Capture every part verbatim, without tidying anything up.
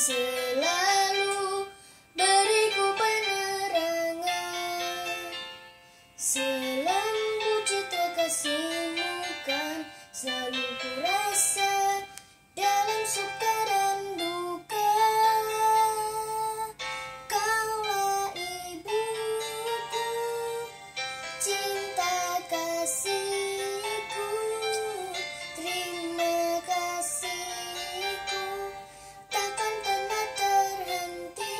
selalu beriku penerangan. Selembut citra kasihmu kan selalu kurasa dalam suka dan duka. Kaulah ibuku, cinta kasihku, terima kasihku takkan pernah terhenti.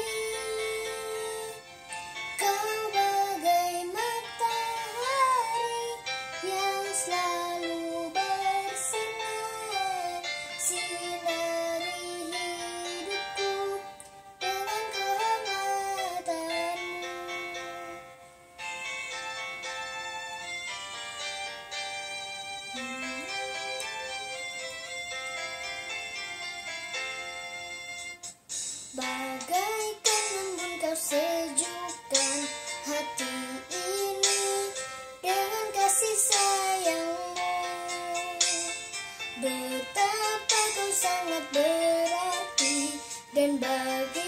Kau bagai matahari yang selalu bersinar, sinari hidupku dengan kehanggatanmu. Bagaikan embun kau sejukkan hati ini dengan kasih sayangmu. Betapa kau sangat berarti dan bagi